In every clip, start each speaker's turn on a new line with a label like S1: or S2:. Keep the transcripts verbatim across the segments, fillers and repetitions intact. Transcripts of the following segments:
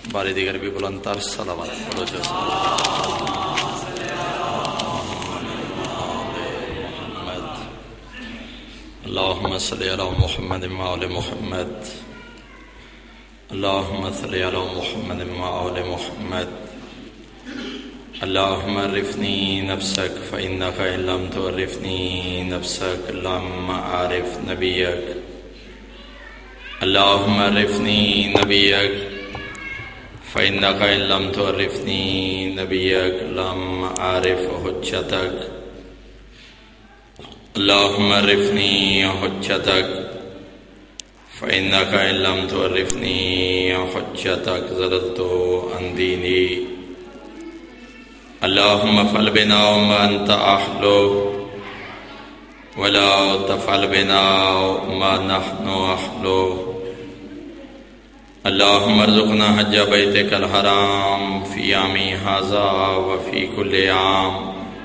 S1: باری دیگر بھی بلند تر صلوات پڑھو جو اللہم صلی علی محمد وآل محمد اللہم صلی علی محمد وآل محمد اللہم عرفنی نفسک فإنک ان لم تعرفنی نفسک لم أعرف نبیک اللہم عرفنی نبیک فإنک ان لم تعرفنی نبیک لم أعرف حجتک اللہم عرفنی حجتک فإنک ان لم تعرفنی حجتک ضللت عن دینی اللہم افعل بنا ما انت اہلہ ولا تفعل بنا ما نحن اہلہ اللہم ارزقنا حج بیتک الحرام فی عامی ھذا وفی کل عام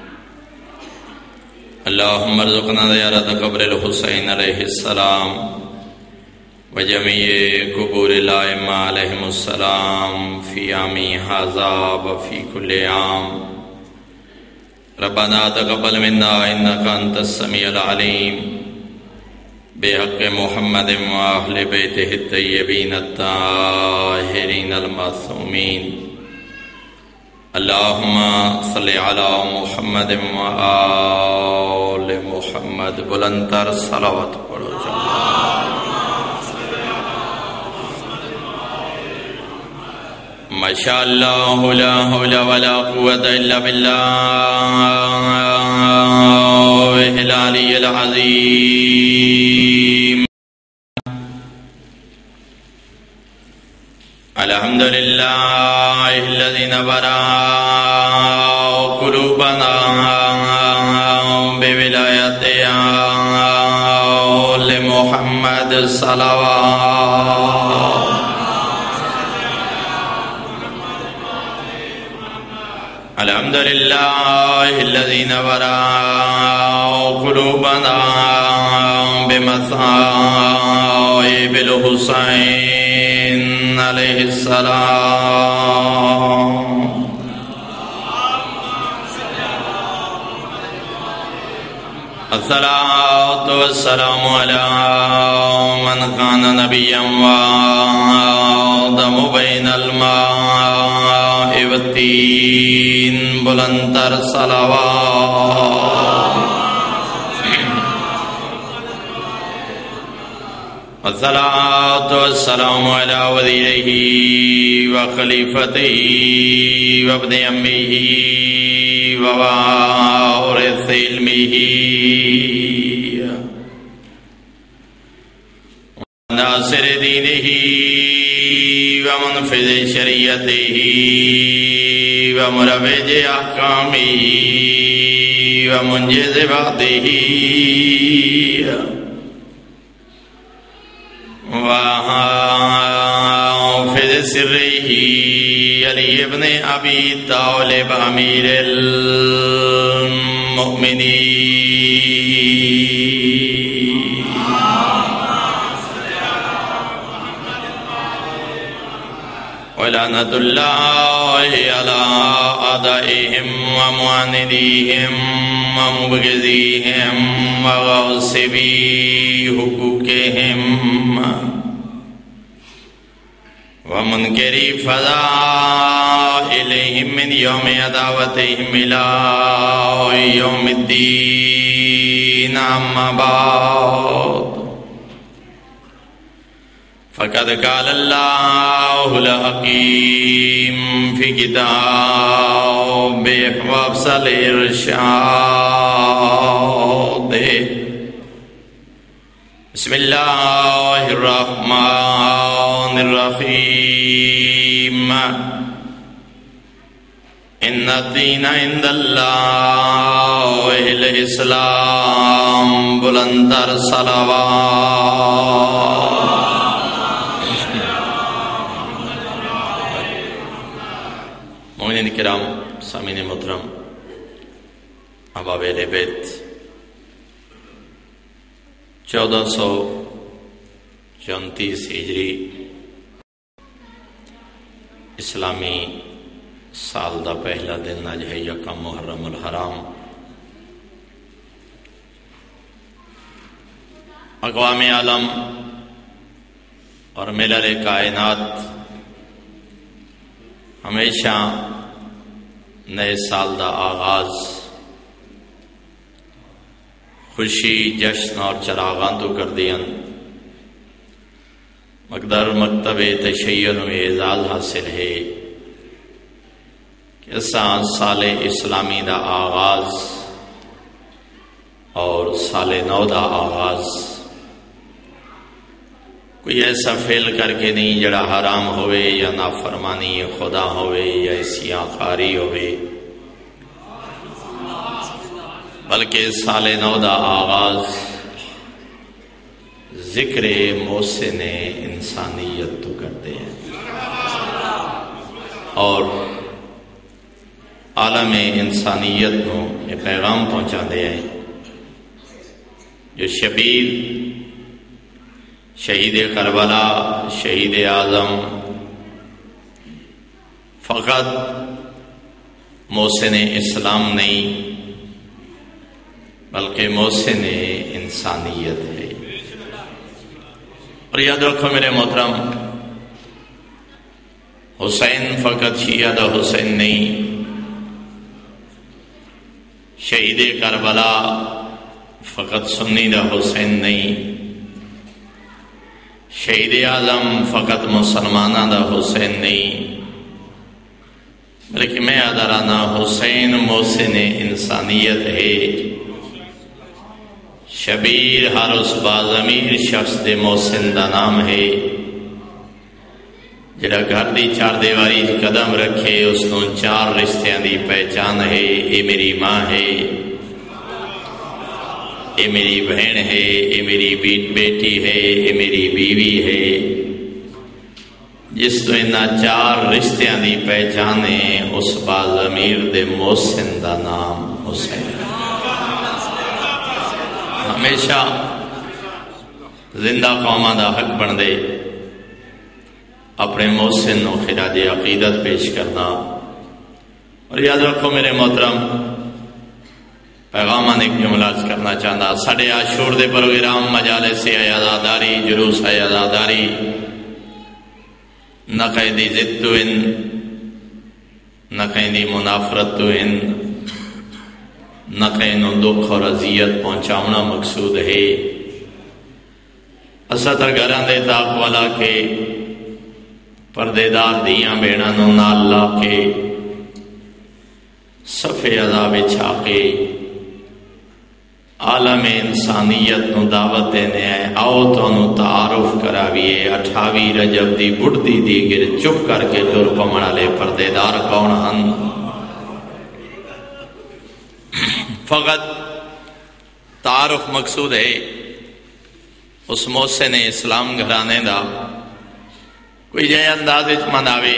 S1: اللہم ارزقنا زیارت قبر الحسین علیہ السلام وجمیع قبور الائمہ علیہم السلام فی عامی ھذا وفی کل عام ربنا تقبل منا انک انت السمیع العلیم بحق محمد واہل بیتہ الطیبین الطاہرین المعصومین اللہم صلی علی محمد وآل محمد بلند تر صلوات پڑھو ماشاء اللہ لا حول ولا قوة الا باللہ العلی العظیم الحمدللہ الذی نبرا قلوبنا بولایت آل محمد صلوات الحمدللہ الذی نبرا قلوبنا بمصائب الحسین علیہ السلام الصلاة والسلام علی من کان نبیا وآدم بین الماء والتین بلند تر صلوات الصلاة والسلام علی وزیرہ وخلیفتہ وابن عمہ ووارث علمہ ناصر دینہ ومنفذ شریعتہ ومروج احکامہ ومنجز وعدہ وحافظ سرہ علی ابن ابی طالب امیر المؤمنین ولعنۃ اللہ علی اعدائہم ومعاندیہم ومبغضیہم وغاصبی حقوقہم ومنکری فضائلہم من یوم عداوتہم الى یوم الدین اما بعد فقد قال اللہ الحکیم فی کتاب وافصل ارشاد بسم اللہ الرحمن الرحیم ان الدین عند اللہ الاسلام بلند تر صلوات مومنین کرام سامعین محترم احباب اہل بیت چودہ سو چونتیس ہجری اسلامی سال دا پہلا دن اج ہے یکم محرم الحرام۔ اقوام عالم اور ملل کائنات ہمیشہ نئے سال دا آغاز خوشی جشن اور چراغاں تو کر دیا، مقدر مکتب تشیع و اعزاز حاصل ہے کہ اساں سال اسلامی دا آغاز اور سال نو دا آغاز کوئی ایسا فعل کر کے نہیں جڑا حرام ہوئے یا نافرمانی خدا ہوئے یا اسیاں خاری ہوئے، بلکہ سال نو دا آغاز ذکر محسن انسانیت تو کرتے ہیں اور عالم انسانیت کو یہ پیغام پہنچا دے ہیں جو شبیر شہید کربلا شہید اعظم فقط محسن اسلام نہیں بلکہ محسن انسانیت ہے۔ اور یاد رکھو میرے محترم، حسین فقط شیعہ دا حسین نہیں، شہید کربلا فقط سنی دا حسین نہیں، شہید اعظم فقط مسلمانہ دا حسین نہیں، بلکہ میں ادرانا حسین محسن انسانیت ہے۔ شبیر ہر اس باضمیر شخص دے محسن دا نام ہے جڑا گھر دی چار دیواری قدم رکھے، اس کو چار رشتیاں دی پہچان ہے، اے میری ماں ہے، اے میری بہن ہے، اے میری بیٹی ہے، اے میری بیوی ہے، جس تو انہاں چار رشتیاں دی پہچان ہے، اس باضمیر دے محسن دا نام حسین۔ ہمیشہ زندہ قوماں دا حق بن دے اپنے محسن نو خراج عقیدت پیش کرنا۔ اور یاد رکھو میرے محترم، پیغامان ایک جملہ کرنا چاہتا، ساڑھے عاشور دے پروگرام مجالس عزاداری جلوس عزاداری نہ قیدی ضد تو ان نہ قیدی منافرت تو ان نہ کہیں دکھ اور اذیت پہنچاؤنا مقصود ہے۔ اسا تر گھراں دے تاک والا کے پردے دار دیاں بیڑاں نو نال لا کے صفے عذاب چھا کے عالم انسانیت نو دعوت دینے آئے، آؤ تو انو تعارف کراویے اٹھاوی رجب دی بڑھتی دی گر چپ کر کے ٹر پمڑا لے پردے دار کون ہن۔ فقط تعارف مقصود ہے اس محسن اسلام گھرانے دا، کوئی جائے انداز مناوے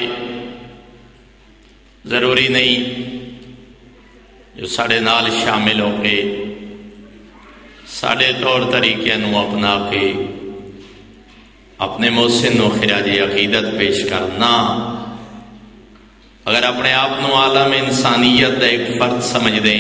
S1: ضروری نہیں، جو ساڑھے نال شامل ہو کے ساڑھے طور طریقے نو اپنا کے اپنے محسن نو خراج عقیدت پیش کرنا۔ اگر اپنے آپ نو عالم انسانیت دا ایک فرد سمجھ دیں،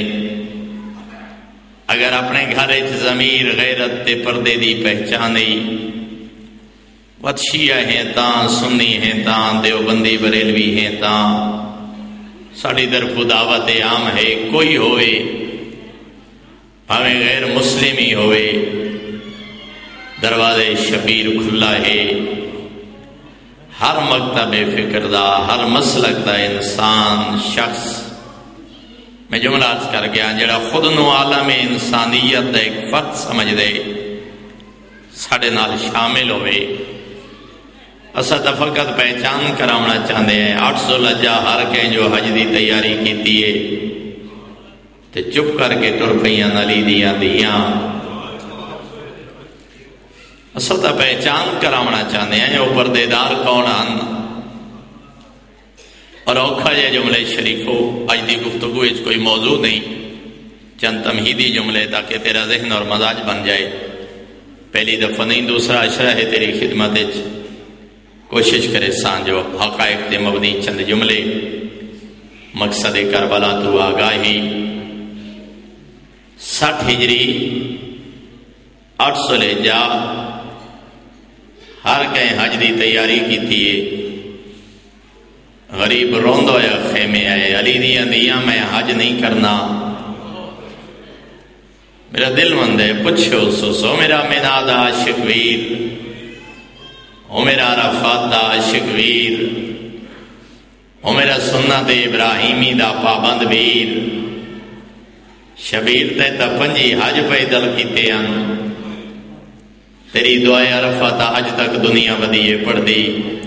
S1: اگر اپنے گھر ضمیر غیرت تے پردے دی پہچانے، وت شیعہ ہیں تاں سنی ہیں تاں دیوبندی بریلوی ہیں تاں ساڑی طرف دعوت عام ہے، کوئی ہوئے ہمیں غیر مسلمی ہوئے دروازے شبیر کھلا ہے۔ ہر مکتب فکر دا ہر مسلک دا انسان شخص میں جملہ عرض کر گیا جڑا خود نو عالم انسانیت دا ایک فرد سمجھ دے ساڑھے نال شامل ہوئے۔ اسا تا فقط پہچان کراؤنا چاہتے ہیں، آٹھ سو لجا ہر کے جو حج دی تیاری کیتی ہے تے چپ کر کے ٹر پئیاں نلی دیاں دیاں، اسا تا پہچان کراؤنا چاہتے ہیں جو پردے دار کون ہن۔ اور اوکھا یہ جملے شریفو آج دی گفتگو اس کوئی موضوع نہیں، چند تمہیدی جملے تاکہ تیرا ذہن اور مزاج بن جائے۔ پہلی دفعہ نہیں، دوسرا عشرہ ہے تیری خدمت۔ کوشش کرے سان جو حقائق تے مبنی چند جملے مقصد کربلا تو آگاہی سٹھ ہجری اٹھ سو لے جا ہر کہیں حج دی تیاری کی تھی غریب روندو یا خیمے آئے علی دیا دیا میں حج نہیں کرنا میرا دل مند ہے پچھو سو سو میرا مناد عاشق ویر او میرا عرفات دا عاشق ویر او میرا سنت ابراہیمی دا پابند ویر شبیر تے تا پنجی حج پیدل کیتے ہیں تیری دعائے عرفات حج تک دنیا بدیے پڑھ دی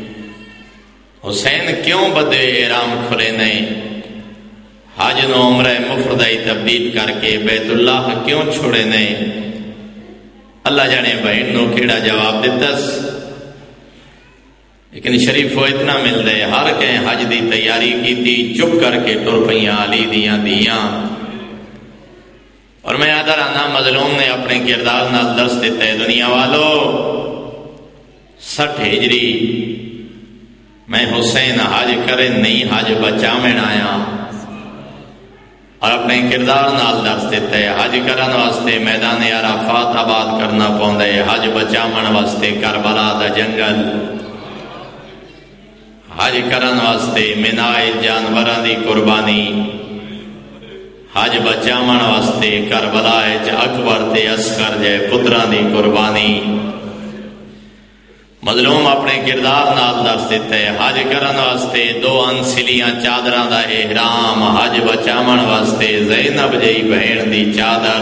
S1: حسین کیوں بدے احرام کھلے نہیں حج نو عمرہ مفردائی تبدیل کر کے بیت اللہ کیوں چھوڑے نہیں اللہ جانے بہن نو کیڑا جواب دیتس لیکن شریف وہ اتنا مل دے ہر کہیں حج دی تیاری کی تھی چپ کر کے ٹر پئیاں علی دیاں دیاں اور میں آدھر آنا مظلوم نے اپنے کردار نال درس دیتا ہے دنیا والو سٹھ ہجری میں حسین حج کرے نہیں حج بچا میں آیا اور اپنے کردار نال درس دیتا ہے حج کرن واسطے میدان عرفات آباد کرنا پوندا ہے حج بچاون واسطے کربلا دا جنگل حج کرن واسطے منائے جانوراں دی قربانی حج بچاون واسطے کربلا وچ اکبر تے اصغر جے پتراں دی قربانی مظلوم اپنے کردار نال درس دیتا ہے حج کرن واسطے دو انسلیاں چادراں دا احرام حج بچاون واسطے زینب جئی بہن دی چادر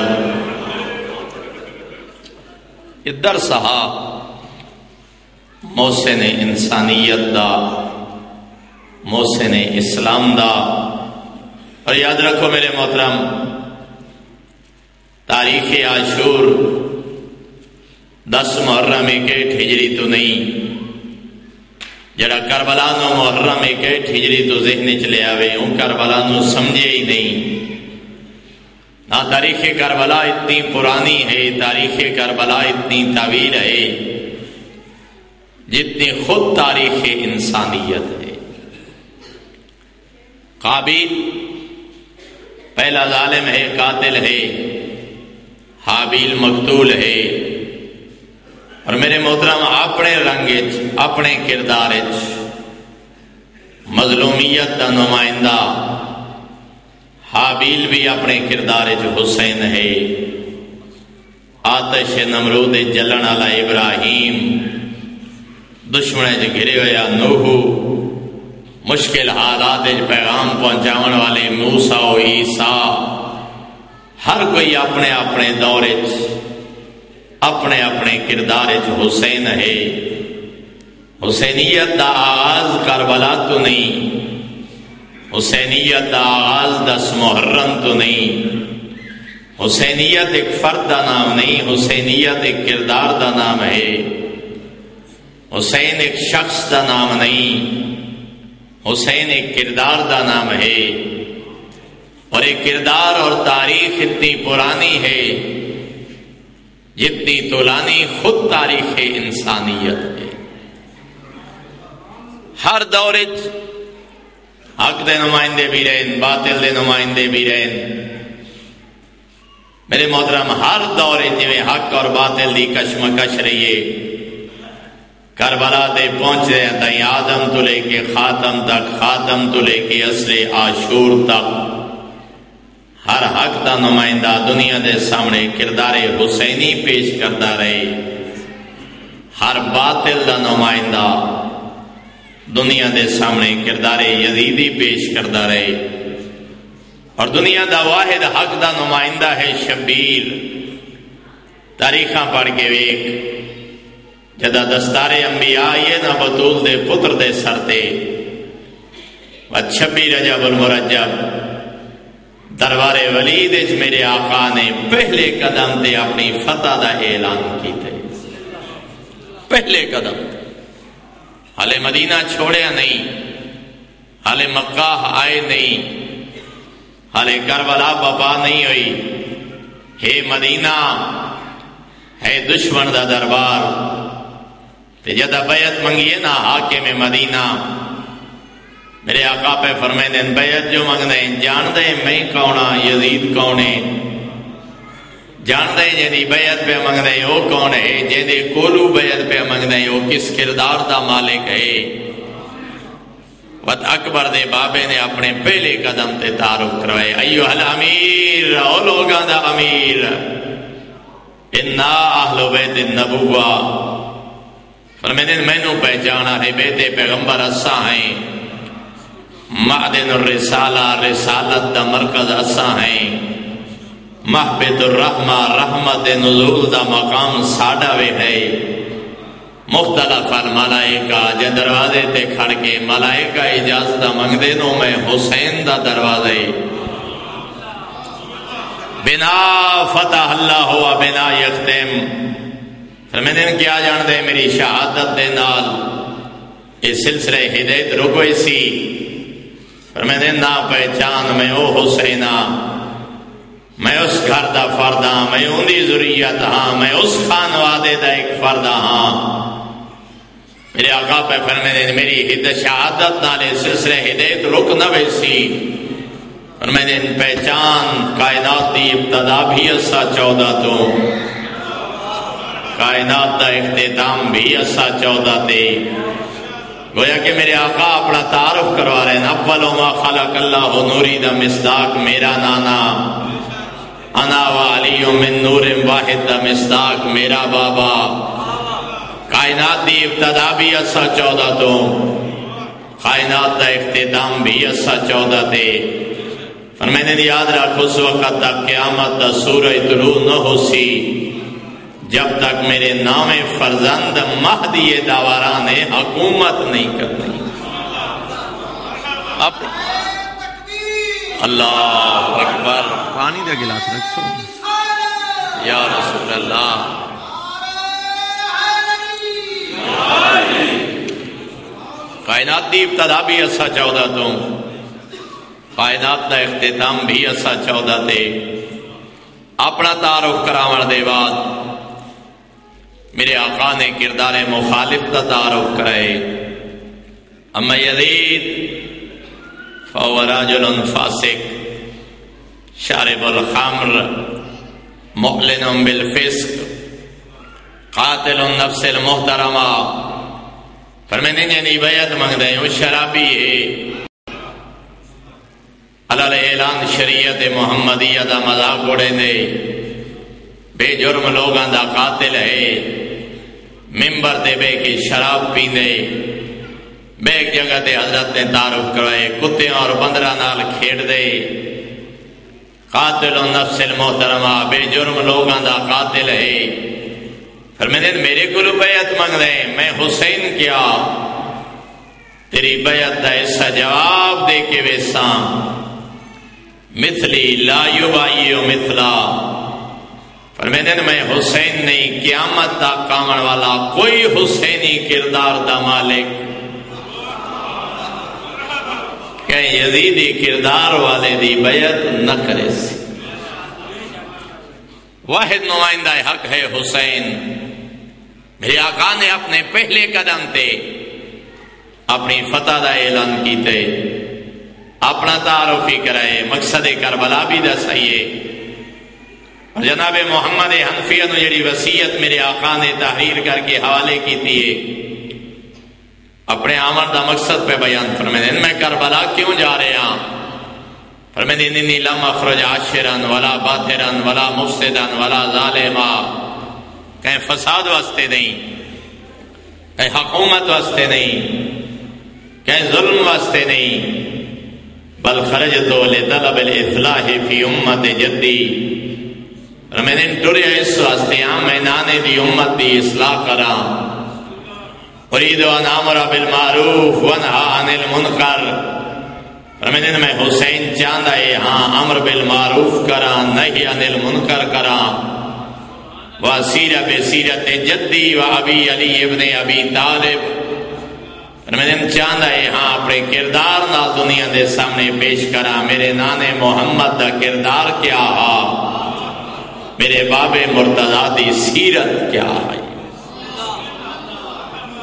S1: ادھر سہا محسن انسانیت دا محسن اسلام دا اور یاد رکھو میرے محترم تاریخ عاشور دس محرم اکیٹھ ہجری تو نہیں جڑا کربلا نو محرم اکیٹھ ہجری تو ذہن چلے آوے ان کربلا نو سمجھے ہی نہیں نہ تاریخ کربلا اتنی پرانی ہے تاریخ کربلا اتنی طویل ہے جتنی خود تاریخ انسانیت ہے قابیل پہلا ظالم ہے قاتل ہے حابیل مقتول ہے اور میرے محترم اپنے رنگ اپنے کردار مظلومیت دا نمائندہ حابیل بھی اپنے کردار حسین ہے آتش نمرود جلن والا ابراہیم دشمن گھرے ہوا نوح مشکل حالات پیغام پہنچاون والے موسیٰ و عیسیٰ ہر کوئی اپنے اپنے دور اپنے اپنے کردار حسین ہے حسینیت دا آغاز کربلا تو نہیں حسینیت دا آغاز دس محرم تو نہیں حسینیت ایک فرد دا نام نہیں حسینیت ایک کردار دا نام ہے حسین ایک شخص دا نام نہیں حسین ایک کردار دا نام ہے اور ایک کردار اور تاریخ اتنی پرانی ہے جتنی طولانی خود تاریخ انسانیت ہے ہر دور حق دے نمائندے بھی رہن باطل دے نمائندے بھی رہن میرے محترم ہر دور جویں حق اور باطل دی کشمکش رہیے کربلا دے پہنچ رہے ہیں تائیں آدم تو لے کے خاتم تک خاتم تو لے کے عصر عاشور تک ہر حق دا نمائندہ دنیا دے سامنے کردار حسینی پیش کرتا رہے ہر باطل دا نمائندہ دنیا دے سامنے کردار یزیدی پیش کرتا رہے اور دنیا دا واحد حق دا نمائندہ ہے شبیر تاریخاں پڑھ کے ویک جدا دستار انبیاء یہ نہ بطول دے پتر دے سرتے و چھبی رجب المرجب دربار ولید اچ میرے آقا نے پہلے قدم تے اپنی فتح دا اعلان کی تھے پہلے قدم تے حالے مدینہ چھوڑیا نہیں حالے مکہ آئے نہیں حالے کربلا بپا نہیں ہوئی ہے مدینہ ہے دشمن دا دربار جدہ بیعت منگیے نا حاکم مدینہ میرے آقا پہ فرمائے دیں بیعت جو منگ دیں جان دیں میں کونا یزید کونے جان دیں جنہی بیعت پہ منگ دیں وہ کون ہے جنہی کولو بیعت پہ منگ دیں وہ کس کردار دا مالک ہے وقت اکبر دے بابے نے اپنے پہلے قدم تے تعارف کروائے ایوہ الامیر او لوگاں دا امیر انا اہل بیت النبوہ فرمیدیں میں نو پہچانا ہے بیت پیغمبر اسا ہیں معدن الرسالہ رسالت دا مرکز اسا ہیں محبت الرحمہ رحمت نزول دا مقام ساڑا وے ہے مختلف الملائکہ جے دروازے تے کھڑ کے ملائکہ اجازت منگ دے نو میں حسین دا دروازے بنا فتح اللہ ہوا بنا یختم فرمیدن کیا جان دے میری شہادت دے نال اس سلسلے ہدایت رکوئی سی فرمیدن نا پہچان میں او حسینہ میں اس گھر دا فردہ میں اندی ذریت ہاں میں اس خانوادے دا ایک فردہ ہاں میرے آقا پہ فرمیدن میری ہدایت شہادت نالے سلسلے ہدایت رک نہ ویسی فرمیدن پہچان کائنات دی ابتدا بھی اسا چودہ تو کائنات دا اختتام بھی اسا چودہ تے گویا کہ میرے آقا اپنا تعارف کروا رہے ہیں اول ما خلق اللہ نوری دا مصداق میرا نانا انا و علی من نور واحد دا مصداق میرا بابا کائنات دی ابتدا بھی اسا چودہ تو کائنات دا اختتام بھی اسا چودہ تے فرمیدن یاد رکھ اس وقت تک قیامت دا سورج طلوع نہ ہو سی جب تک میرے نام فرزند مہدی داوران حکومت نہیں کرنی اب اللہ اکبر
S2: پانی دا گلاس رکھو
S1: یا رسول اللہ کائنات دی ابتدا بھی اسا چودہ تو کائنات دا اختتام بھی اسا چودہ تے اپنا تعارف کراون دے بعد میرے آقا نے کردار مخالف کا تعارف کرائے اما یزید فهو رجل فاسق شارب الخمر معلن بالفسق قاتل النفس المحترمہ فرمیدن جنہی بیعت منگ دیں وہ شرابی ہے علال اعلان شریعت محمدیہ دا مذاق اڑے دے بے جرم لوگاں دا قاتل ہے ممبر دے بے کی شراب پیندے بے ایک جگہ تے حضرت نے تعارف کروائے کتے اور بندرہ نال کھیڑ دے قاتل النفس المحترمہ بے جرم لوگاں دا قاتل ہے فرمیدن میرے کلو بیعت منگ دے میں حسین کیا تیری بیعت دا ایسا جواب دے کے ویساں مثلی لا یبائیو مثلا فرمیدن میں حسین نہیں قیامت دا کامن والا کوئی حسینی کردار دا مالک کہ یزیدی کردار والے دی بیعت نہ کرے سی واحد نمائندہ حق ہے حسین میرے آقا نے اپنے پہلے قدم تے اپنی فتح دا اعلان کیتے اپنا تعارفی کرائے مقصد کربلا بھی دسائیے اور جناب محمد حنفیہ نے جڑی وصیت میرے آقا نے تحریر کر کے حوالے کی تھی اپنے آمد دا مقصد پہ بیان فرمیدن میں کربلا کیوں جا رہے ہیں فرمیدن انی لم اخرج عاشرن ولا باطرن ولا مفسدن ولا ظالما کہیں فساد واسطے نہیں کہیں حکومت واسطے نہیں کہیں ظلم واسطے نہیں بل خرجتو لطلب الاصلاح فی امت جدی رمیدن ٹوریا اس واسطے ہاں میں نانے دی امت دی اصلاح کرا اريد ان امر بالمعروف وانهى عن المنکر رمیدن میں حسین چاندہ ہے ہاں امر بالمعروف کرا نہی عن المنکر کرا وسیر بسیرت جدی و ابی علی ابن ابی طالب رمیدن چاندہ ہے ہاں اپنے کردار نال دنیا دے سامنے پیش کرا میرے نانے محمد دا کردار کیا ہا میرے باب مرتضی دی سیرت کیا ہے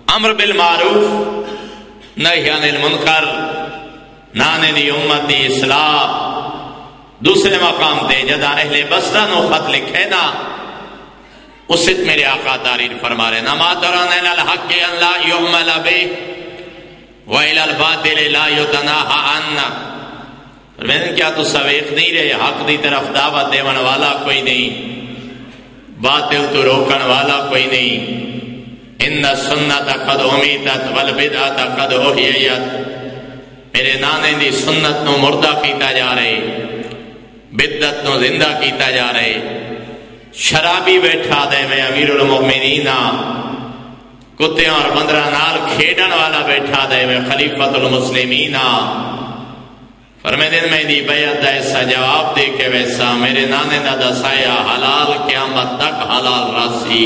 S1: امر بالمعروف نہی عن المنکر، نانے دی امت دی اصلاح۔ دوسرے مقام تے جدا اہل بصرہ نو خط لکھے نا، اس سے میرے آقا تعریف فرما رہے نما ترون الی الحق ان لا یعمل بہ وإلی الباطل لا یتناہی عنہ۔ میں نے کیا تو سویخ نہیں رہے، حق دی طرف دعوت دیون والا کوئی نہیں، باطل تو روکن والا کوئی نہیں۔ ان السنت قد امیتت والبدعۃ قد احییت، میرے نانے دی سنت نو مردہ کیتا جا رہے، بدعت نو زندہ کیتا جا رہے۔ شرابی بیٹھا دے میں امیر المؤمنین، کتیاں اور بندراں نال کھیڈن والا بیٹھا دے میں خلیفۃ المسلمین۔ فرمائے دن میں دی بیعت دا ایسا جواب دے کے ویسا میرے نانے دا دسایا حلال قیامت تک حلال راسی،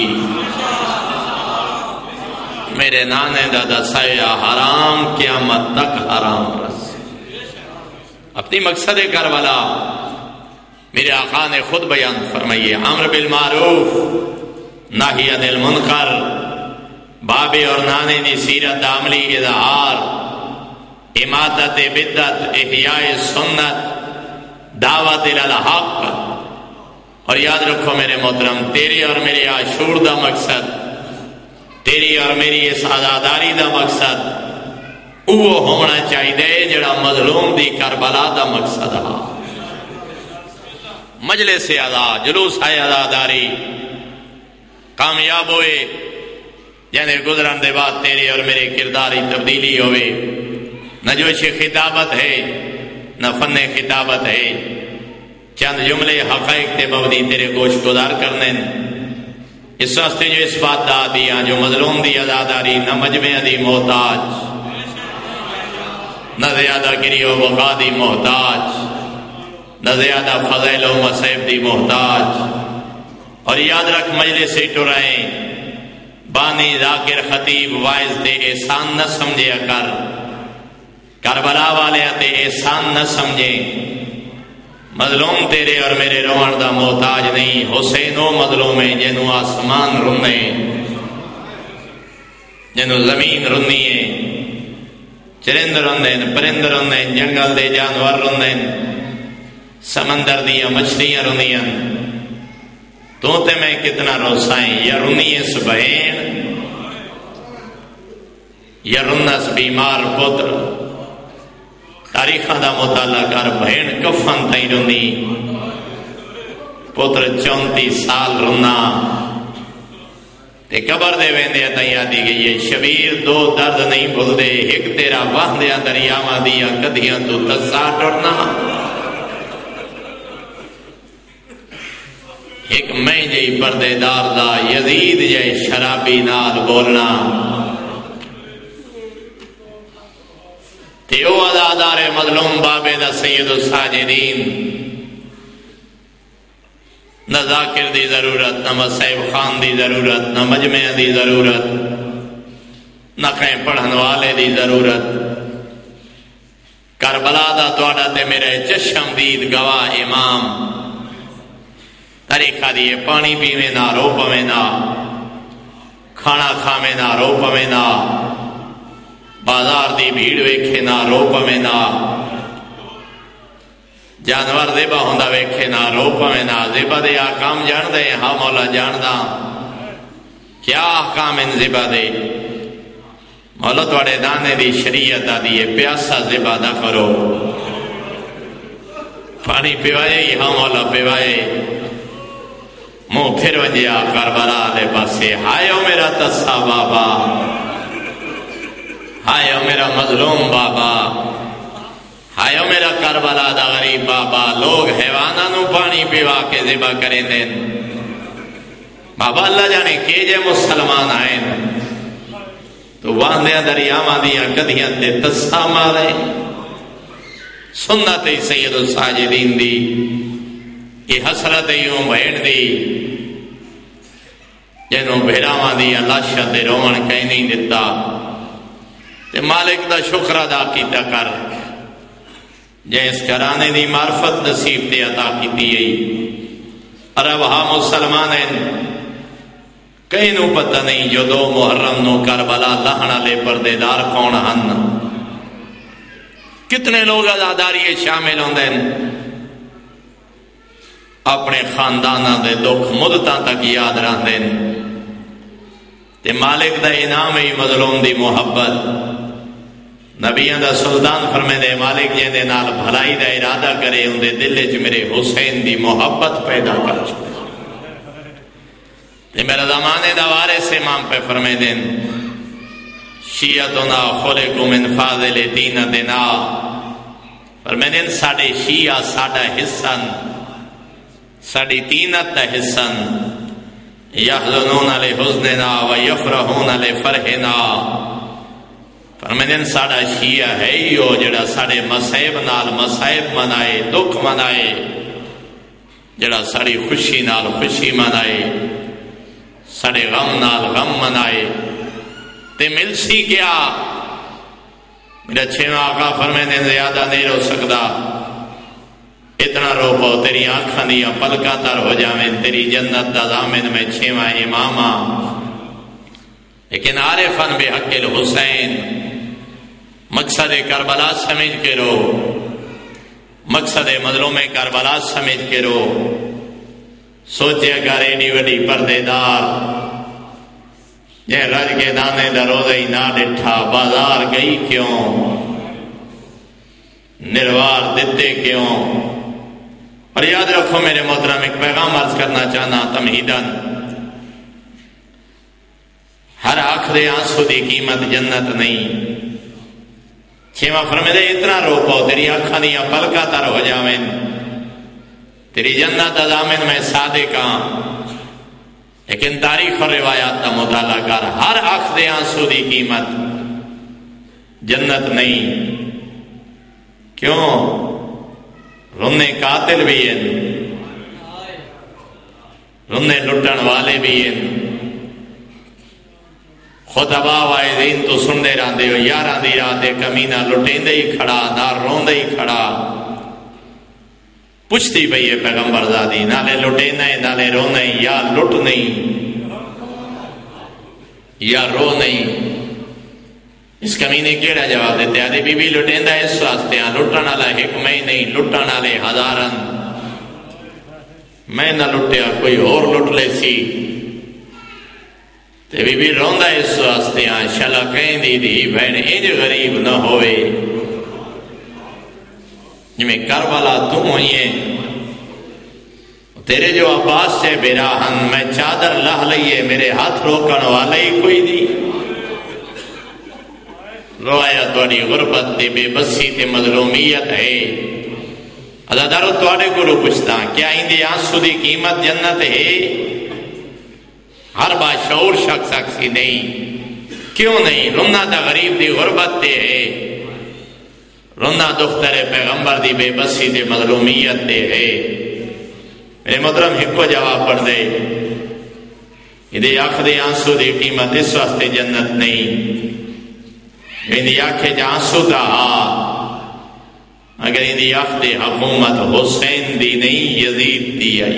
S1: میرے نانے دا دسایا حرام قیامت تک حرام راسی۔ اپنی مقصد کربلا میرے آقا نے خود بیان فرمائیے، امر بالمعروف نہی عن المنکر، بابے اور نانے دی سیرت عملی اظہار، اماتت بدعت، احیاء سنت، دعوت الی الحق۔ اور یاد رکھو میرے محترم، تیرے اور میرے عاشور دا مقصد، تیری اور میری اس عزاداری دا مقصد وہ ہونا چاہیے جڑا مظلوم دی کربلا دا مقصد ہے۔ مجلس عزا، جلوس ہے عزاداری کامیاب ہوئے، یعنی گزرن دے بعد تیرے اور میرے کرداری تبدیلی ہوئے، نہ جوش خطابت ہے نہ فن خطابت ہے، چند جملے حقائق تے مبنی تیرے گوش گزار کرنے، اس واسطے جو اس بات دا دیا جو مظلوم دی عزاداری نہ مجمع دی محتاج، نہ زیادہ گری و بقا دی محتاج، نہ زیادہ فضائل و مصائب دی محتاج۔ اور یاد رکھ مجلس سے ٹرائیں بانی ذاکر خطیب وائز دے احسان نہ سمجھے کر، کربلا والے تے احسان نہ سمجھے، مظلوم تیرے اور میرے روان دا محتاج نہیں، حسین و مظلوم ہے جنو آسمان رنے، جنو زمین رنی ہے، چرند رنے، پرند رنے، جنگل دے جانور رنے، سمندر دیا مچھلیاں رنیاں، تو تے میں کتنا روسائیں، یا رنی اس بہین یا رنس بیمار پتر، تاریخہ دا مطالعہ کر، بہن کفن تھی رنی، پتر چونتی سال رنا، تے قبر دے ویندے تا یادی گئی ہے شبیر دو درد نہیں بھول دے، ایک تیرا واہدیا دریاواں دیا کدیاں تو تسا ٹرنا، ایک میں جئی پردے دار دا یزید جائے شرابی نال بولنا، تے او عزادار مظلوم بابے دا سید الساجدین، نہ ذاکر دی ضرورت، نہ مصعب خان دی ضرورت، نہ مجمع دی ضرورت، نہ کہیں پڑھن والے دی ضرورت، کربلا دا توڑا تے میرے چشم دید گواہ امام، طریقہ دیئے پانی پیوے نہ رو پوے نہ، کھانا کھامے نہ رو پوے نہ، بازار دی بھیڑ ویکھے نہ رو پوے نہ، جانور ذبح ہوندا ویکھے نہ رو پوے نہ، ذبح دے آکام جان دے، ہاں مولا جان دا کیا آکام ان ذبح دے، مولا توڑے دانے دی شریعت دیئے پیاسا ذبح دا کرو، پانی پیوائے ہاں مولا پیوائے، منہ پھر ونجیا کربلا دے پاسے، ہائیو میرا تسا بابا، ہائیو میرا مظلوم بابا، ہائیو میرا کربلا دا غریب بابا، لوگ حیوانہ نو پانی پیوا کے ذبح کریں دیں، بابا اللہ جانے کہ جے مسلمان آئیں تو واندیاں دریاواں دیاں کدیاں تے تسا مارے، سنت سید الساجدین دی، کہ حسرت یوں بہن دی، جنہوں بھیڑاواں دی لاشا تے روان کہیں نہیں دیتا، تے مالک دا شکر ادا کیتا کر، جے اس کرانے دی معرفت نصیب تے عطا کیتی ہے، عرب ہاں مسلمان ہیں، کہیں نو پتہ نہیں جو دو محرم نو کربلا لہنا لے پردے دار کون ہن. کتنے لوگ عزاداری شامل ہوندے ہیں اپنے خاندانہ دے دکھ مدتاں تک یاد رہندے ہیں تے مالک دا انعام ہی مظلوم دی محبت. نبیاں دا سلطان فرمے دے مالک جے دے نال بھلائی دا ارادہ کرے ان دے دل وچ میرے حسین دی محبت پیدا کر چھوڑے. تے میرا زمانے دا وارث امام پہ فرمے دیں شیعتنا خلقوا من فاضل دینتنا، فرمے دیں ساڑے شیعہ ساڑا حصن ساڑی دینت دا حصن. یحزنون لحزننا ویفرحون لفرحنا، فرمے دیں ساڑا شیعہ ہے ہیو جڑا ساڑے مسائب نال مسائب منائے، دکھ منائے، جڑا ساڑی خوشی نال خوشی منائے، ساڑے غم نال غم منائے. تے مل سی کیا میرا چھویں آقا فرمے دیں زیادہ نہیں رو سکتا، اتنا رو پاؤ تیری آنکھاں دیا پلکاں تر ہو جاویں، تیری جنت دا ضامن میں چھواں امامہ. لیکن عارفاً بحق الحسین مقصد کربلا سمجھ کے رو، مقصد مظلوم کربلا سمجھ کے رو. سوچے اگر ایڈی وڈی پردے دار جے رج کے دانے دا روزہ ہی نہ ڈٹھا، بازار گئی کیوں، نروار دیتے کیوں. اور یاد رکھو میرے محترم ایک پیغام عرض کرنا چاہنا تمہیدن، ہر آنکھ دے آنسو دی قیمت جنت نہیں. چھواں فرمے دے اتنا رو پاؤ تیری آنکھاں دیا پلکاں تر ہو جاویں، تیری جنت دا ضامن میں صادق ہاں. لیکن تاریخ اور روایات کا مطالعہ کر، ہر آنکھ دے آنسو دی قیمت جنت نہیں. کیوں؟ رونے قاتل بھی ہیں، رونے لٹن والے بھی ہیں. خطبہ وائزین تو سن دے رہندے ہو یاراں دی رات کمینہ لٹیندے ہی کھڑا، نہ روندے ہی کھڑا. پوچھتی پئی ہے پیغمبر زادی نالے لٹے نہیں نالے رو نہیں، یا لٹ نہیں یا رو نہیں. اس کمینے کیڑا جواب دیتے آدھے بی بی لٹیندہ اس واسطے ہاں، لٹن والا ایک میں نہیں، لٹن والے ہزارن. میں نہ لٹیا کوئی اور لٹ لے سی. تے بی بی روندہ اس واسطے ہاں شلا کہیں دی دی بہن انج غریب نہ ہوئے جمیں کربلا تم ہوئیے. تیرے جو عباس سے براہن میں چادر لہ لئیے میرے ہاتھ روکن والا ہی کوئی دی. روایت توڑی غربت تے بے بسی تے مظلومیت ہے. عزادارو توڑے کو رو پوچھتا کیا اندی آنسو دی قیمت جنت ہے؟ ہر باشعور شخص اکسی نہیں. کیوں نہیں؟ رونا دا غریب دی غربت تے ہے، رونا دختر پیغمبر دی بے بسی دے مظلومیت دے ہے. میرے محترم ہکو جواب پڑھ دے اندی آنکھ دے آنسو دی قیمت اس واسطے جنت نہیں. اندی آنکھ جا آنسو دا اگر اندی آنکھ دے حکومت حسین دی نہیں یزید دی آئی.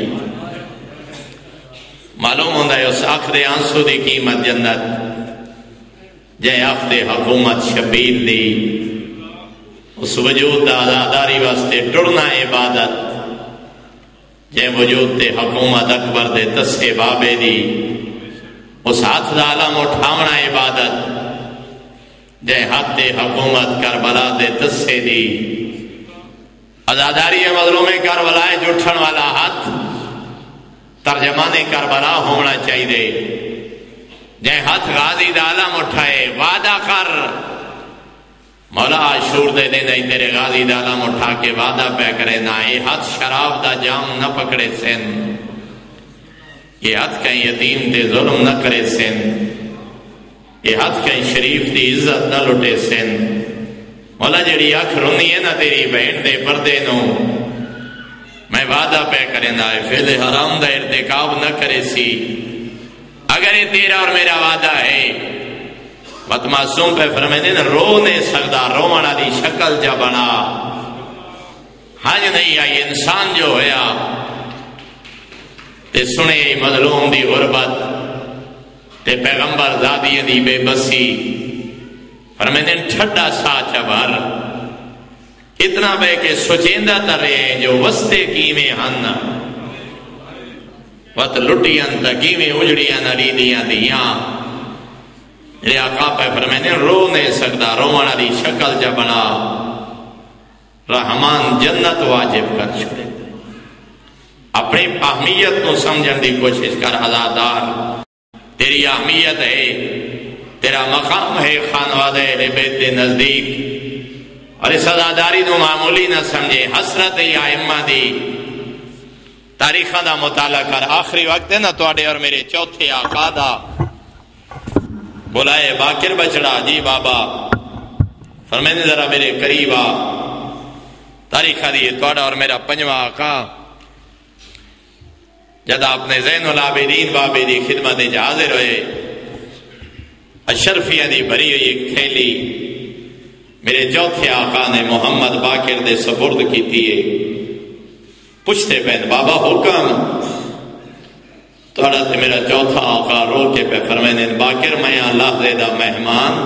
S1: معلوم ہوندہ ہے اس آنکھ دے آنسو دی قیمت جنت جائے آنکھ دے حکومت شبیر دی. اس وجود دا آزاداری واسطے ٹرنا عبادت جے وجود تے حکومت اکبر دے تسے بابے دی. اس ہاتھ دا علم اٹھاونا عبادت جے ہاتھ دے حکومت کربلا دے تسے دی. آزاداری مظلوم کربلا جٹھن والا ہاتھ ترجمان کربلا ہونا چاہیے. جے ہاتھ غازی دا علم اٹھائے وعدہ کر مولا عاشور دے دے نہیں تیرے غازی دا علم اٹھا کے وعدہ پہ کرے نہ. یہ ہاتھ شراب دا جام نہ پکڑے سن، یہ ہاتھ کہیں یتیم دے ظلم نہ کرے سن، یہ ہاتھ کہیں شریف دی عزت نہ لٹے سن. مولا جڑی آنکھ رونی ہے نا تیری بہن دے پردے نو میں وعدہ پہ کرے نہ فعل حرام دا ارتکاب نہ کرے سی. اگر یہ تیرا اور میرا وعدہ ہے وقت معصوم پہ فرمائے نا رو نہیں سکتا، رومن والی شکل جا بنا. حج نہیں آئی انسان جو ہویا تے سنے مظلوم دی غربت تے پیغمبر زادی دی بے بسی فرمیندے ٹھڈا سا چبر اتنا بے کہ سوچیندہ ترے جو وستے کیویں ہن وت لٹیاں تا کیویں اجڑیاں نری دیاں دیاں میرے آقا پہ فرمیندے رو نہیں سکتا رونا دی شکل جا بنا رحمان جنت واجب کر چھوڑے اپنی اہمیت کو سمجھن دی کوشش کر عزادار تیری اہمیت ہے تیرا مقام ہے خانوادہ بیت دے نزدیک اور اس عزاداری نو معمولی نہ سمجھے حسرت یا ائمہ دی تاریخہ دا مطالعہ کر آخری وقت ہے نا تواڈے اور میرے چوتھے آقا دا بلائے باکر بچڑا جی بابا فرمیندے ذرا میرے قریب آ تاریخہ دی تواڈا اور میرا پنجواں آقا جد آپ نے زین العابدین بابے دی خدمت جا حاضر ہوئے اشرفیہ دی بھری ہوئی ایک تھیلی میرے چوتھے آقا نے محمد باقر دے سپرد کی تیے پوچھتے پہن بابا حکم توڑا تے میرا چوتھا آقا رو کے پہ فرمینے باقر میں اللہ زیدہ مہمان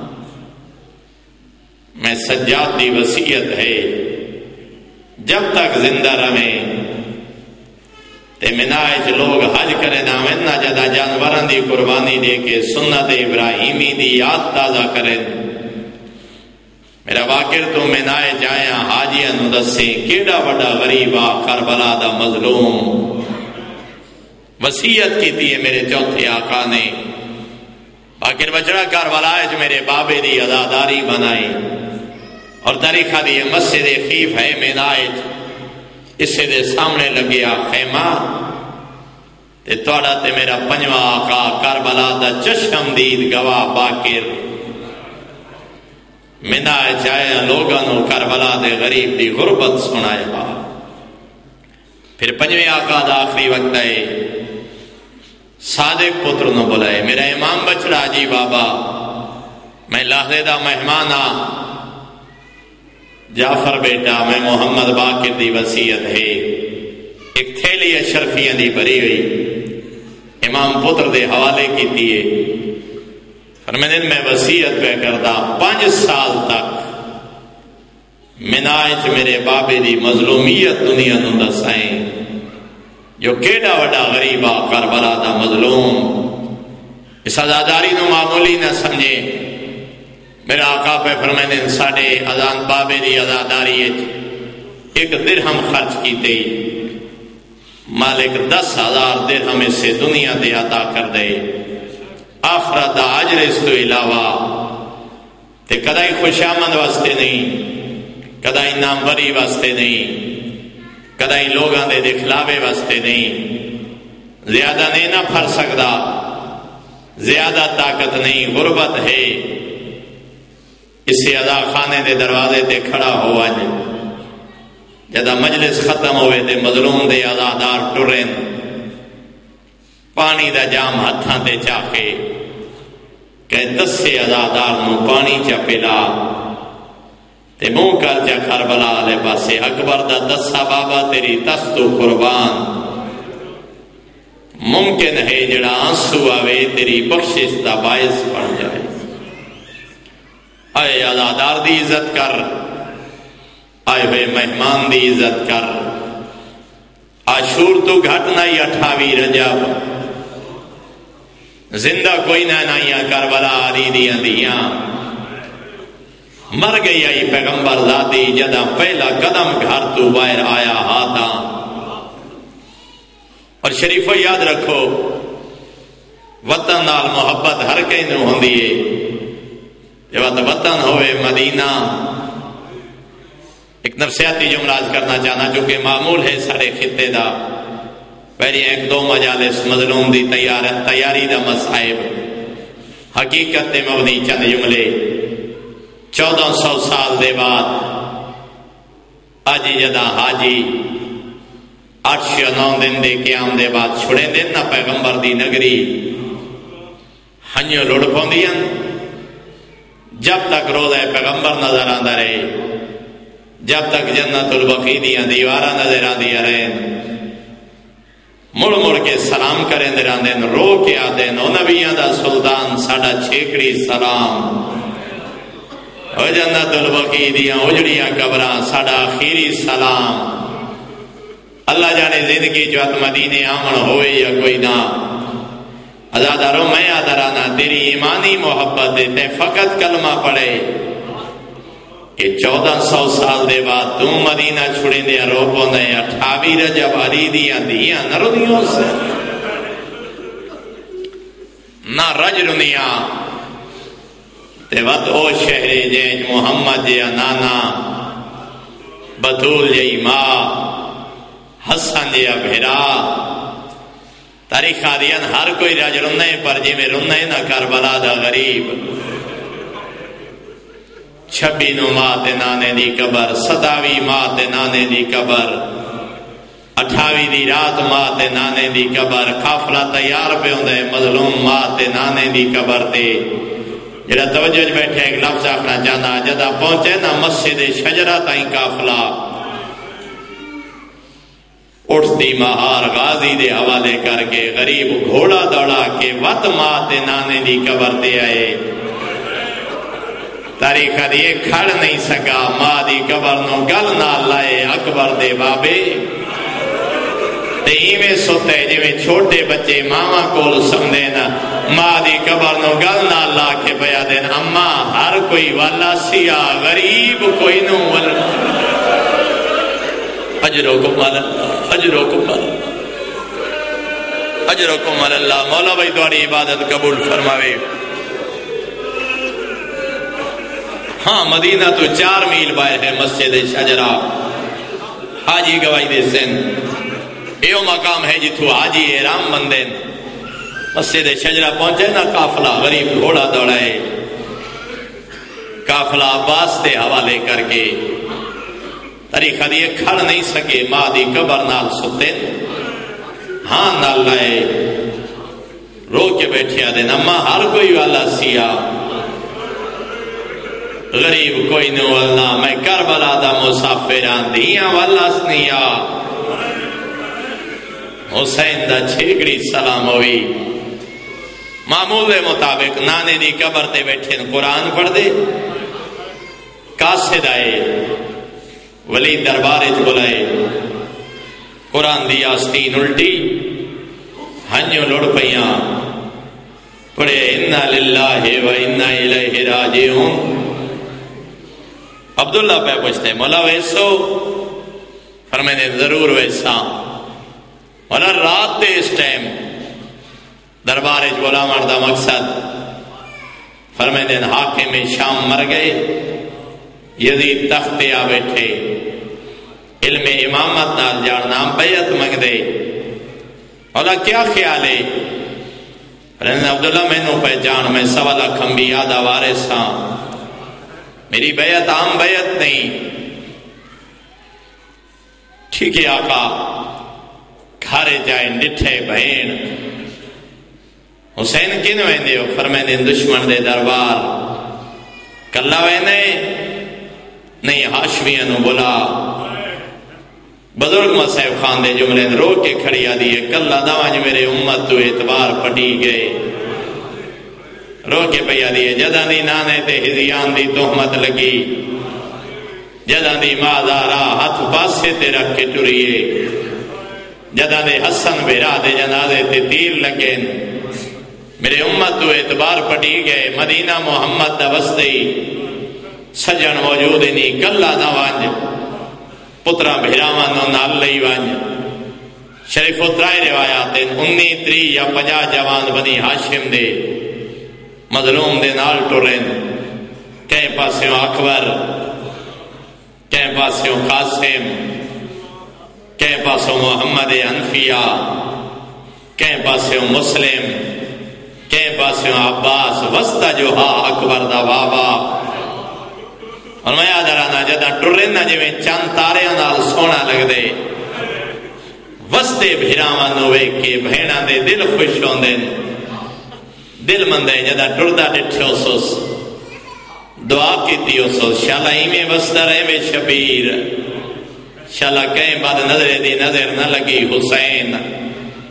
S1: میں سجاد دی وصیت ہے جب تک زندہ رہیں تے منائج لوگ حج کرے نامن نہ جدا جانوران دی قربانی دے کے سنت ابراہیمی دی یاد تازہ کریں میرا باقر تو منائج آیا حاجیاں نو دسیں کیڑا بڑا غریبا کربلا دا مظلوم وصیت کی تھی میرے چوتھے آقا نے باقر بچڑا کربلا ہے میرے بابے دی عزاداری بنائی اور طریقہ دی مسجد خیف ہے منائج اسے دے سامنے لگیا خیمہ تے توڑا تے میرا پنجواں آقا کربلا دا چشم دید گواہ باقر منائے جائے لوگانو کربلا دے غریب دی غربت سنائے با پھر پنجویں آقا دا آخری وقت ہے صادق پتر نو بلائے میرا امام بچڑا جی بابا میں لحظے دا مہمانا جعفر بیٹا میں محمد باقر دی وصیت ہے ایک تھیلی اشرفیاں دی بھری ہوئی امام پتر دے حوالے کی دیئے فرمینے میں وصیت پہ کردہ پانچ سال تک منائج میرے بابے دی مظلومیت دنیا نو دسائیں جو کیڑا وڈا غریبا کربلا دا مظلوم اس عزاداری نو معمولی نہ سمجھے میرا آقا پہ فرمینے ساڑے اذان بابے دی عزاداری ایک درہم خرچ کی تے مالک دس ہزار درہم اس سے دنیا دے عطا کر دے آخرت دا عجر اس تو علاوہ تے کدائی خوشامند واسطے نہیں کدائی ناموری واسطے نہیں کدائی لوگاں دے دکھلاوے واسطے نہیں زیادہ نہیں نہ پھر سکتا زیادہ طاقت نہیں غربت ہے اسے ادا خانے دے دروازے تے کھڑا ہوا جے جدا مجلس ختم ہوئے تے مظلوم دے ازادار ٹرین پانی دا جام ہتھاں تے چاکے کہ دس سے ازادار نو پانی چا پلا تے منہ کر چا کربلا لے پاسے اکبر دا دسا بابا تیری تستو قربان ممکن ہے جڑا آنسو آوے تیری بخشش دا باعث بن جائے آئے عزادار دی عزت کر آئے ہوئے مہمان دی عزت کر عاشور تو گھٹنا ہی اٹھاوی رجب زندہ کوئی نہ نائیاں کربلا آری دیاں دیاں مر گئی آئی پیغمبر ذاتی جدا پہلا قدم گھر تو باہر آیا ہاتا اور شریفو یاد رکھو وطن نال محبت ہر کہیں نو ہوندی ہے جب وطن ہوئے مدینہ ایک نفسیاتی جمراج کرنا چاہنا جو کہ معمول ہے سارے خطے دا پہلی ایک دو مجالس مظلوم دی تیاری دا مصائب حقیقت دے مبنی چند جملے چودہ سو سال دے بعد آجی جدا حاجی آٹھ سو نو دن دے قیام دے بعد چھڑے دن نا پیغمبر دی نگری ہنیو لڑ پوندیاں جب تک روضہ پیغمبر نظر آندہ رہے جب تک جنت البقیع دیاں دیوارہ نظر آندیاں رہے مڑ مڑ کے سلام کریں دے راندے رو کے آدے نو نبیاں دا سلطان ساڑا چھیکڑی سلام او جنت البقیع دیاں اجڑیاں قبراں ساڑا آخری سلام اللہ جانے زندگی جو ات مدینے آمن ہوئے یا کوئی نہ ازادارو میں آدرانا تیری ایمانی محبت دیتے فقط کلمہ پڑھے کہ چودہ سو سال دے بعد تم مدینہ چھوڑیں دیا روپو نے اٹھاوی رجب علی دیا دیا نہ رنیوں سے نہ رج رنیاں تے وقت او شہرے جینج محمد جیا نانا بطول جی ماں حسن جیا بھیرا تاریخ آدیان ہر کوئی رج رننے پر جی میں رننے نہ کربلا دا غریب چھبی نو ماں تے نانے دی قبر ستاوی ماں تے نانے دی قبر اٹھاوی دی رات ماں تے نانے دی قبر قافلہ تیار پہ ہوندے مظلوم ماں تے نانے دی قبر تے جڑا توجہ جو بیٹھے ایک لفظ آخنا چاہنا جدا پہنچے نا مسجد شجرہ تائیں قافلہ اٹھتی مہار غازی دے حوالے کر کے غریب گھوڑا دوڑا کے وط ماں تے نانے دی قبر تے آئے تاریخ دیئے کھڑ نہیں سکا ماں دی قبر نو گل نہ لائے اکبر دے بابے تے ایویں سوتے جویں چھوٹے بچے ماما کول سمدے نا ماں دی قبر نو گل نہ لا کے پیا دین اما ہر کوئی والا سیا غریب کوئی نو والا اجرکم اللہ اجرکم اللہ اجرکم اللہ مولا بھائی تمہاری عبادت قبول فرماوے ہاں مدینہ تو چار میل باہر ہے مسجد شجرہ حاجی گواہی دے سن ایو مقام ہے جتو حاجی احرام بندے مسجد شجرہ پہنچے نا قافلہ غریب گھوڑا دوڑائے قافلہ عباس دے حوالے کر کے طریقہ دیے کھڑ نہیں سکے ماں دی قبر نال ستے ہاں نال لائے رو کے بیٹھیا دے نما ہر کوئی والا سیا غریب کوئی نو اللہ میں کربلا دا مسافران دیاں والا سنیا حسین دا چھیکڑی سلام ہوئی معمول مطابق نانے دی قبر تے بیٹھے قرآن پڑھ دے قاصد آئے ولی دربارج بلائے قرآن دی آستین الٹی ہنیوں لڑ پیاں پڑھے انا للہ و انا الیہ راجعون عبداللہ پہ پوچھتے مولا ویسو فرمائے ضرور ویسا مولا رات دے اس ٹائم دربارج بولا مردہ مقصد فرمائے دین حاکم شام مر گئے یزید تختے آ بیٹھے علم امامت نال جاننا بیعت منگ دے مولا کیا خیال ہے فرمائے عبداللہ میں نو پہچان میں سوا لاکھ انبیاء دا وارث ہاں میری بیعت عام بیعت نہیں ٹھیک ہے آقا کھارے جائیں ڈٹھے بہن حسین کن ویندے ہو فرمائے دشمن دے دربار کلا ویندے نہیں ہاشمیاں نو بلا بزرگ مسیب خان دے جملے رو کے کھڑی آدھی ہے کلا داوانج میرے امت تو اعتبار پٹی گئے رو کے پیا دیئے جدہ دی نانے تے ہزیان دی تہمت لگی جدہ دی مادارا ہاتھ پاسے تے رکھ کے ٹریے جدہ دے حسن بھیرا دے جنازے تے تیر لگے میرے امت تو اعتبار پٹی گئے مدینہ محمد دا وسطی سجن موجود نہیں کلا نہ وانج پترا بھیراوانو نال لئی وانج شریف اترائی روایات انی تری یا پجا جوان بنی ہاشم دے مظلوم دے نال ٹورین کہیں پاسیوں اکبر کہیں پاسیوں قاسم کہیں پاسوں محمد انفیہ کہیں پاسیوں مسلم کہیں پاسیوں عباس وسطہ جو ہا اکبر دا بابا اور میں یاد رانا جدہ ٹورین نہ جویں چند تارے نال سونا لگ دے وستے بھیراوان ہوئے کہ بھیڑا دے دل خوش ہوں دے دل مندے جدہ ٹردہ ڈٹھے اسوس دعا کیتی اسوس شالا ایمیں وسطہ رہے میں شبیر شالا کہیں بعد نظر دی نظر نہ لگی حسین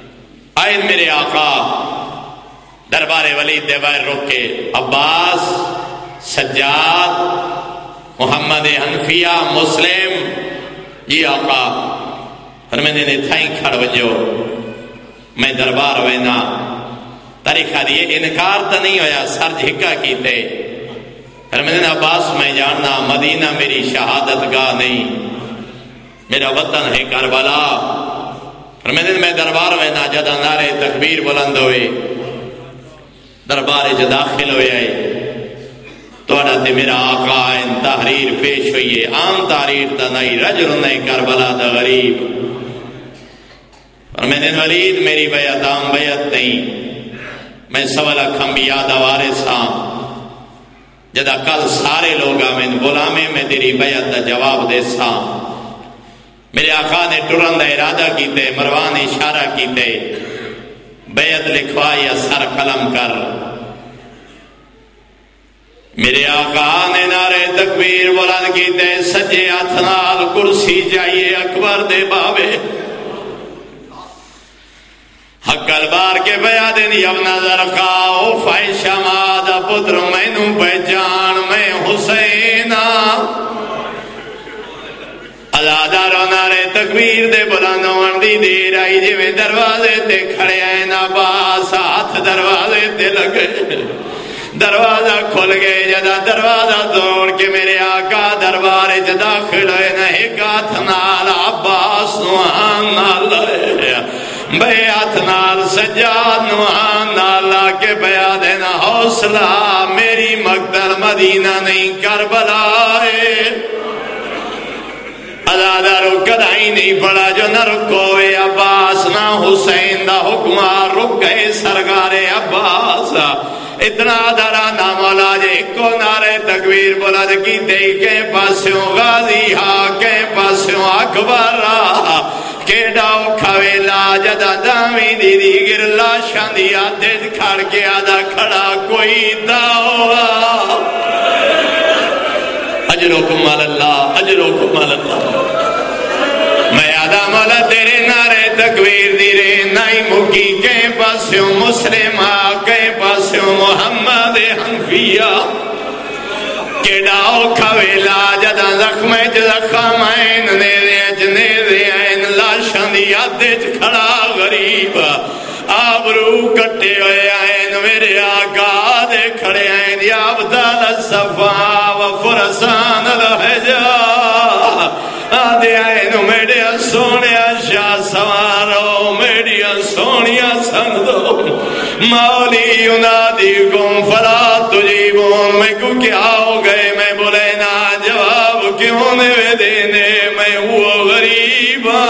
S1: آئین میرے آقا دربار ولید دے بائر رک کے عباس، سجاد، محمد حنفیہ، مسلم، یہ آقا فرمیندے نے تھائیں کھڑ وجو میں دربار وینا تاریخہ دیئے انکار تا نہیں ہویا، سر جھکا کیتے فرمیندے نے عباس میں جاننا مدینہ میری شہادت گاہ نہیں، میرا وطن ہے کربلا۔ فرمیندے نے میں دربار وینا جدہ نعرے تکبیر بلند ہوئے، دربار جو داخل ہوئے آئے توڑا تے میرا آقا ان تحریر پیش ہوئی ہے، عام تحریر تا نہیں، رجل نہیں کربلا دا غریب۔ اور میں نے ولید میری بیعت عام بیعت نہیں، میں سوالہ کھمبیا دوارے سا جدہ کل سارے لوگا میں غلامے میں تیری بیعت دا جواب دے سا۔ میرے آقا نے ٹرندہ ارادہ کیتے، مروان اشارہ کیتے، بیعت لکھوائی سر قلم کر۔ میرے آقا نے نعرے تکبیر بلند کیتے، سجے اتنال کرسی جائیے اکبر دے بابے، حق البار کے بیادن یب نظر خواہ فائش ماد پتر میں نو پہچان میں حسینہ۔ ازادارو نعرے تکبیر دے بلندوں اندی دیر آئی جی میں دروازے تے کھڑے آئے نباس، ہاتھ دروازے تے لگے، دروازہ کھل گئے جدا دروازہ توڑ کے میرے آقا دربارے جدا داخل ہوئے نہ ایک ہاتھ نال عباس نوحان نال لائے، بیعت نال سجاد نوحان نال کے بیا دینا حوصلہ، میری مقتل مدینہ نہیں کربلا ہے۔ ازادہ رکت آئی نہیں پڑا جو نہ رکوے عباس، نہ حسین دا حکمار رک گئے سرگار عباس۔ اتنا دارا نہ مولا جے کو نعرے تکبیر بلند کی تے کے پاسیوں غازی ہا کے پاسیوں اکبر را کے ڈاؤ کھویلا جدا دامی دی دی گر لاشاں دیا دیج کھڑ کے آدھا کھڑا کوئی داؤا۔ اجرکم اللہ، اجرکم اللہ۔ میں آدھا مولا تیرے نعرے تکبیر دی رے نائی مکی کے پاسیوں مسلمہ کے پاسیوں محمد حنفیہ کے ڈاؤ کھویلا جدا زخمے زخمین نے دے جنے دے این لاشاں دی آدھج کھڑا غریب آبرو کٹے ہوئے آئین میرے آقا دے کھڑے آئین یا ابدال الصفا و فرسان الحجا آدھے آئین میرے سونے شاہ سوارو میری سونیا سندو مولی انادی کم فلا تجیبون میں کو کیا ہو گئے میں بولے نا جواب کیوں نے دینے میں وہ غریبا۔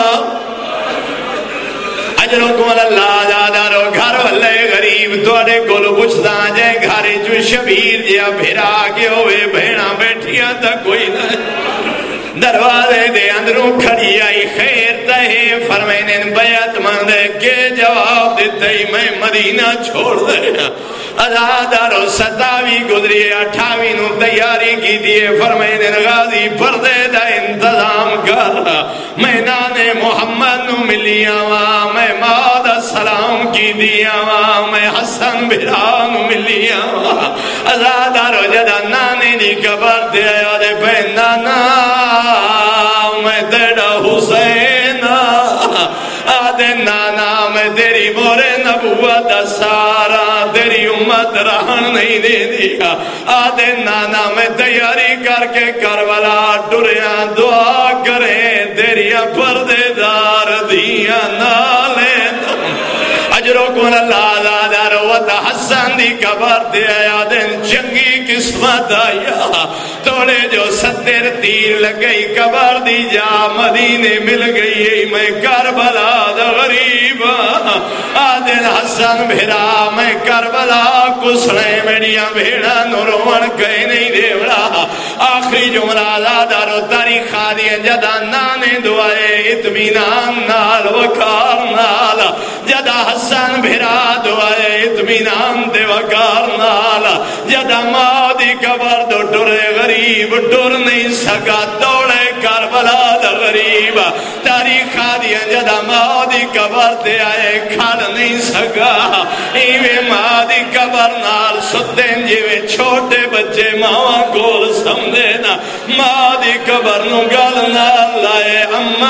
S1: اجرکم اللہ جادارو گھر والے غریب توڑے کولو پچھتا جائے گھارے جو شبیر جیا بھیرا کے ہوئے بھینا بیٹھیا تا کوئی نہ دروازے دے اندروں کھڑی آئی خیر تہے فرمائنے بیعت مندے کے جواب دیتے ہی میں مدینہ چھوڑ دے۔ ازادارو ستاوی گزری اٹھاوی نو تیاری کی دیئے فرمائنے غازی پردے دا انتظام کر، میں نانے محمد نو ملی آوان، میں ماد السلام کی دی آوان، میں حسن بھران ملی آوان۔ ازادارو جدا نانے دی قبر دے آیا دے پہ نانا میں تیڑا حسین آدھے نانا میں تیری مورے نبوت سارا تیری امت رہن نہیں دے دیا، آدھے نانا میں تیاری کر کے کربلا ڈریاں دعا کریں تیری پردے دار دیا نالے۔ اجرکم اللہ زادر وط حسن دی قبر دے آیا دن چنگی قسمت آیا توڑے جو ستر تیر لگئی قبر دی جا مدینے مل گئی میں کربلا دا غریب آدن حسن بھیرا میں کربلا کسنے میڈیا بھیڑا نورون کہیں نہیں دیوڑا۔ آخری جملہ زادر و تاریخ آدھی جدا نانے دعائے اتمینان نال وکار نال جدا حسن بھیرا دعائے اتمینان دے وکار نال جدا مادی قبر دو ڈرے غریب ڈر نہیں سکا دوڑے کر کربلا دا غریب تاریخ دیا جدا ماں دی قبر تے آئے کھڑ نہیں سکا ایویں ماں دی قبر نال ستیں جیویں چھوٹے بچے ماں کول سمدے نا ماں دی قبر نو گل نال لائے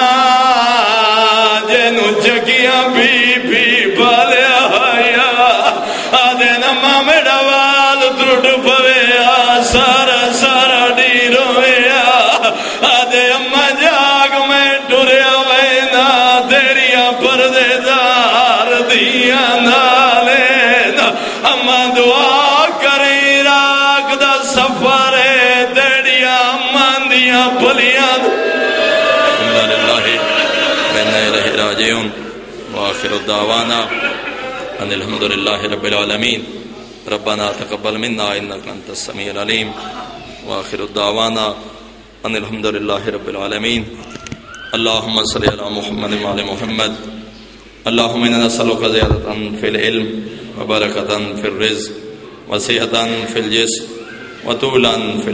S1: اماں جنو جگیاں بی بی بالیا آیا آدھے نماں میڈا وال ترٹ پویا سارا سارا ڈی رویا آدھے اماں جاگ میں ٹریا وینا تیریاں پردے دار دیا نالینا اماں دعا کری راک دا سفر تیڑیا اماں دیا پلیاں الحمدللہ بین الہ راجعون وآخر الدعوانا ان الحمدللہ رب العالمین ربنا تقبل منا انك انت السميع العليم واخر الدعوانا ان الحمدللہ رب العالمین اللهم صل على محمد وعلى محمد اللهم انا نسألك زيادة في العلم وبركة في الرزق وسعة في الجسم وطولا في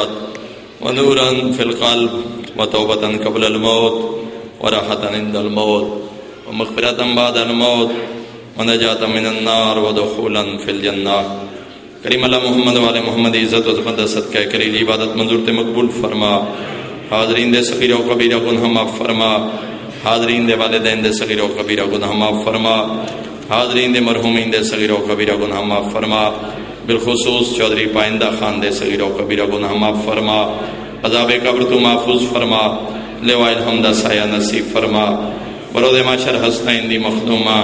S1: الحياة ونورا في القلب وتوبة قبل الموت وراحة عند الموت ومغفرة بعد الموت ونجاة من النار ودخولا في الجنة کریم اللہ محمد والے محمد عزت و عظمت صدقہ کری عبادت منظور تے مقبول فرما حاضرین دے صغیرہ و کبیرہ گناہ معاف فرما حاضرین دے والدین دے صغیرہ و کبیرہ گناہ معاف فرما حاضرین دے مرحومین دے صغیرہ و کبیرہ گناہ معاف فرما بالخصوص چودھری پائندہ خان دے صغیرہ و کبیرہ گناہ معاف فرما عذاب قبر تو محفوظ فرما لواء الحمدہ سایہ نصیب فرما برود معاشر حسنین دی مخدومہ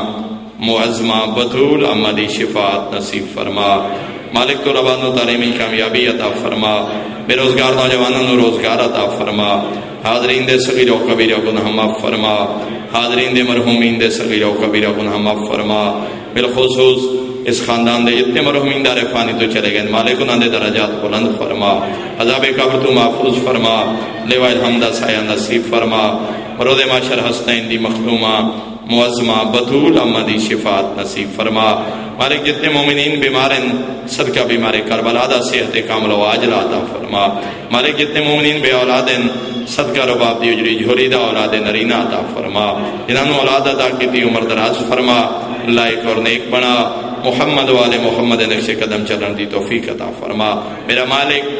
S1: معظمہ بطول عملی شفاعت نصیب فرما مالک تو ربان و تعلیمی کامیابی عطا فرما بے روزگار نوجوانوں روزگار عطا فرما حاضرین دے صغیر و کبیرہ گناہ معاف فرما حاضرین دے مرحومین دے صغیر و کبیرہ گناہ معاف فرما بالخصوص اس خاندان دے جتنے مرحومین دار فانی تو چلے گئے مالک انہوں دے درجات بلند فرما عذاب قبر تو محفوظ فرما لواء الحمدہ سایہ نصیب فرما برود معاشر حسنین دی مخدومہ معظمہ بطول امدی شفاعت نصیب فرما مالک جتنے مومنین بیمارن صدقہ بیمار کربلا دا صحت کامل و عاجل عطا فرما مالک جتنے مومنین بے اولادن صدقہ رباب دی اجری جھوری دا اولاد نرینہ عطا فرما جنہوں اولاد عطا کی عمر دراز فرما لائق اور نیک بنا محمد والے محمد نقش قدم چلن دی توفیق عطا فرما میرا مالک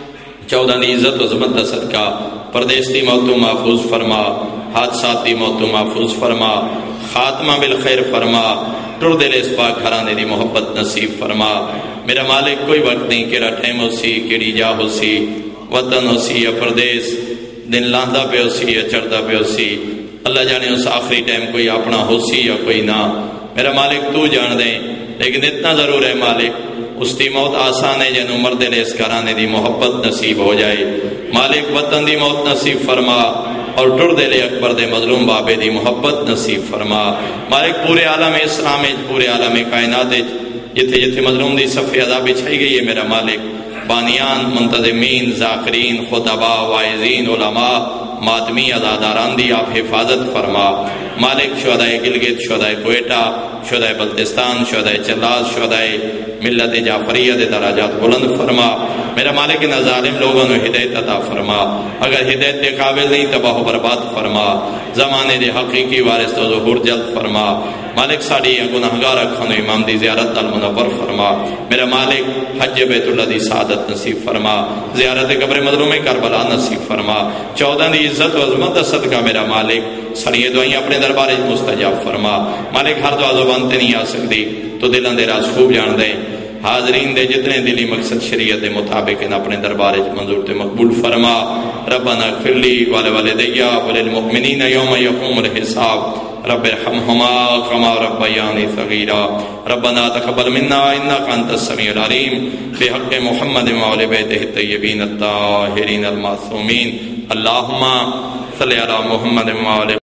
S1: چودہ دی عزت و عظمت دا صدقہ پردیس دی موت تو محفوظ فرما حادثات دی موت تو محفوظ فرما خاتمہ بالخیر فرما ٹر دل اس پاک گھرانے دی محبت نصیب فرما میرا مالک کوئی وقت نہیں کیڑا ٹائم ہو سی کیڑی جا ہو سی وطن ہو سی یا پردیس دن لاندہ پہ ہو سی یا چڑھتا پہ ہو سی اللہ جانے اس آخری ٹائم کوئی اپنا ہو سی یا کوئی نہ میرا مالک تو جان دیں لیکن اتنا ضرور ہے مالک اس دی موت آسان ہے جنہوں مرد لے اس گھرانے دی محبت نصیب ہو جائے مالک وطن دی موت نصیب فرما اور ٹر دے لے اکبر دے مظلوم بابے دی محبت نصیب فرما مالک پورے عالم اسلام پورے عالم کائنات جتھے جتھے مظلوم دی صفحے عذاب بچھائی گئی ہے میرا مالک بانیان منتظمین ذاکرین خطبہ وائزین علماء ماتمی عزاداران دی آپ حفاظت فرما مالک شہدائے گلگت شہدائے کوئٹہ شہدائے بلتستان شہدائے چلاس شہدائے ملت جعفریہ دے دراجات بلند فرما میرا مالک ان ظالم لوگوں نے ہدایت عطا فرما اگر ہدایت دے قابل نہیں تباہ و برباد فرما زمانے دے حقیقی وارث تو ظہور جلد فرما مالک ساڑی گناہگار اکھنو امام دی زیارت المنور فرما میرا مالک حج بیت اللہ دی سعادت نصیب فرما زیارت قبر مظلوم کربلا نصیب فرما چودہ دی عزت و عظمت صدقہ میرا مالک سڑی دعائیں اپنے دربار مستجاب فرما مالک ہر دعا زبان تے نہیں آ سکتی تو دلان دے راز خوب جان دیں حاضرین دے جتنے دلی مقصد شریعت دے مطابق ان اپنے دربار منظور تے مقبول فرما ربنا اغفر لی والے والدیا وللمؤمنین یوم یقوم الحساب رب ارحمهما كما ربياني صغيرا ربنا تقبل منا انك انت السميع العليم بحق محمد وعلى بيته الطيبين الطاهرين المعصومين اللهم صل على محمد وعلى